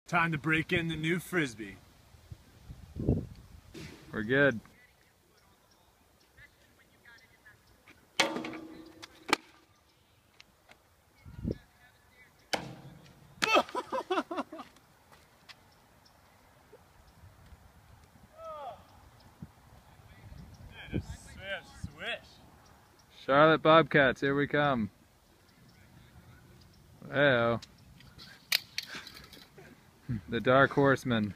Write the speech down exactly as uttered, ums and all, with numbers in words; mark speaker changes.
Speaker 1: Time to break in the new Frisbee.
Speaker 2: We're good.
Speaker 1: Dude, just swish, swish.
Speaker 2: Charlotte Bobcats, here we come. Hey-oh. The Dark Horseman.